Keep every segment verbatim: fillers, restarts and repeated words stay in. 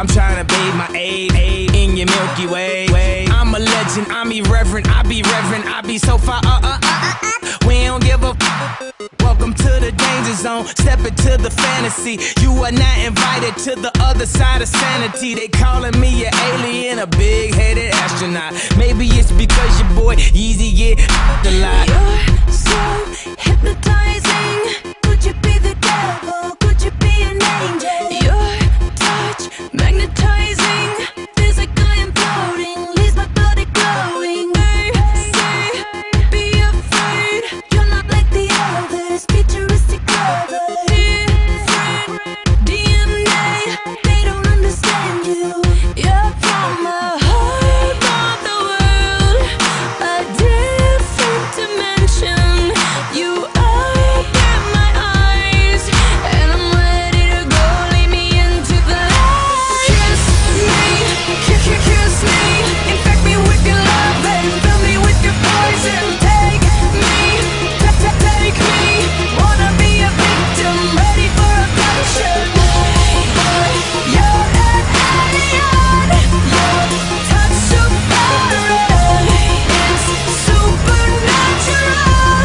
I'm trying to bathe my aid, aid in your Milky Way. way. I'm a legend, I'm irreverent, I be reverent, I be so far. Uh, uh, uh, uh. We don't give a f. Welcome to the danger zone, step into the fantasy. You are not invited to the other side of sanity. They calling me an alien, a big-headed astronaut. Maybe it's because your boy Yeezy get a lot. You're so hypnotizing. Could you be the devil? Could you be an angel? Your touch magnetizing. Feels like I am floating, leaves my body glowing. They say, be afraid. You're not like the others, futuristic lovers. Different D N A, they don't understand you. You're from a whole other world, a different dimension. You open my eyes, and I'm ready to go. Lead me into the light. Kiss me, kiss, kiss, kiss me. Infect me with your love and fill me with your poison. Take me, ta ta take me. Wanna be a victim, ready for abduction. Boy, you're an alien. Your touch so foreign. It's supernatural,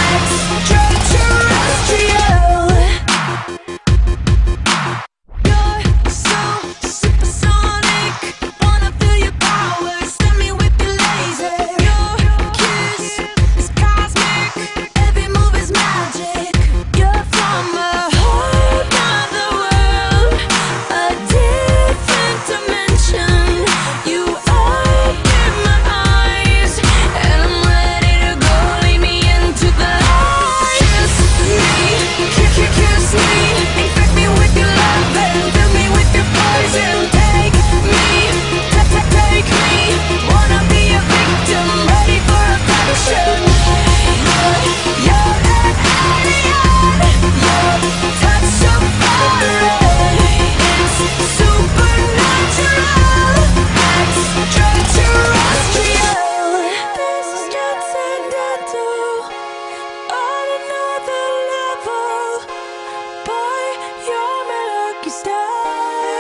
extraterrestrial. You're so supersonic. Wanna feel your power, send me with your laser. Your kiss is cosmic, every move is magic. You're from a whole other world, a different dimension. You open my eyes, and I'm ready to go. Lead me into the light. Kiss me, kiss, kiss, kiss me. Infect me with your love and fill me with your poison. Take me, ta ta take me. Wanna be a victim, ready for abduction. Boy, you're an alien. Your touch so foreign. It's supernatural, extraterrestrial. This is transcendental, on another level. Boy, you're my lucky star.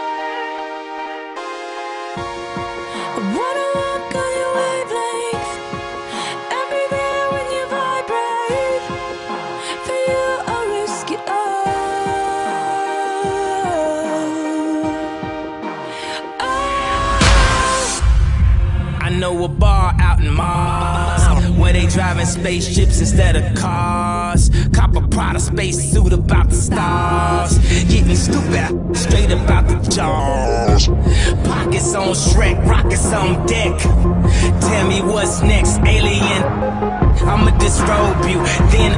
I wanna walk on your wavelength, everywhere when you vibrate. For you, I'll risk it all. Oh. I know a bar out in Mars where they driving spaceships instead of cars. Cop a Prada spacesuit about the stars. Getting stupid straight about the jaws. Pockets on Shrek, rockets on deck. Tell me what's next, alien. I'ma disrobe you, then